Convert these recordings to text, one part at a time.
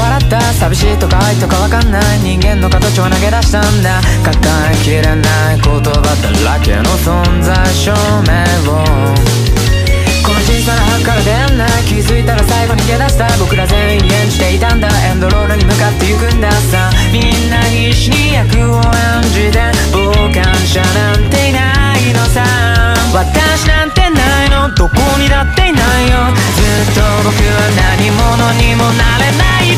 笑った寂しいとか愛とかわかんない人間の形を投げ出したんだ。抱えきれない言葉だらけの存在証明をこの小さな箱から出会んない気づいたら最後に逃げ出した僕ら全員演じていたんだ。エンドロールに向かって行くんださ。みんな必死に役を演じて傍観者なんていないのさ。私なんてないのどこにだっていないよ。ずっと僕は何者にもなれない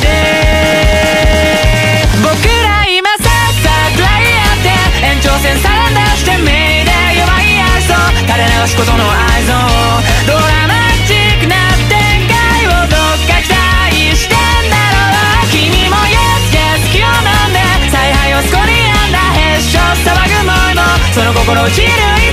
で。僕ら今さっさくらいやって延長線さら出して目で弱い愛想垂れ流すことの愛憎ドラマチックな展開をどっか期待してんだろう。君も Yes Yes 気を飲んで采配をそこに編んだへっしょ騒ぐ思いもその心を知る